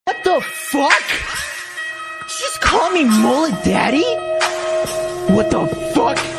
What the fuck? Just call me Mullet Daddy? What the fuck?